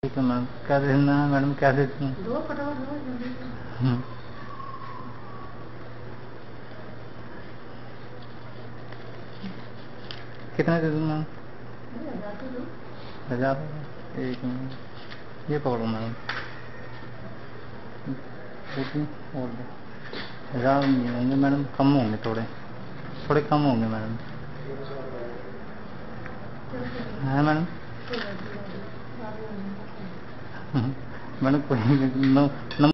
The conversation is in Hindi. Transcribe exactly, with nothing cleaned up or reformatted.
ठीक है मैम, क्या देना है मैडम, क्या देती हैं? दो फटाफट दो जल्दी। कितने दे दूँ मैम? हजार तो दो। हजार? एक मिनट, ये पकड़ो मैम। और हजार नहीं होंगे मैडम, कम होंगे, थोड़े थोड़े कम होंगे मैडम। है मैडम? मैडम कोई नौ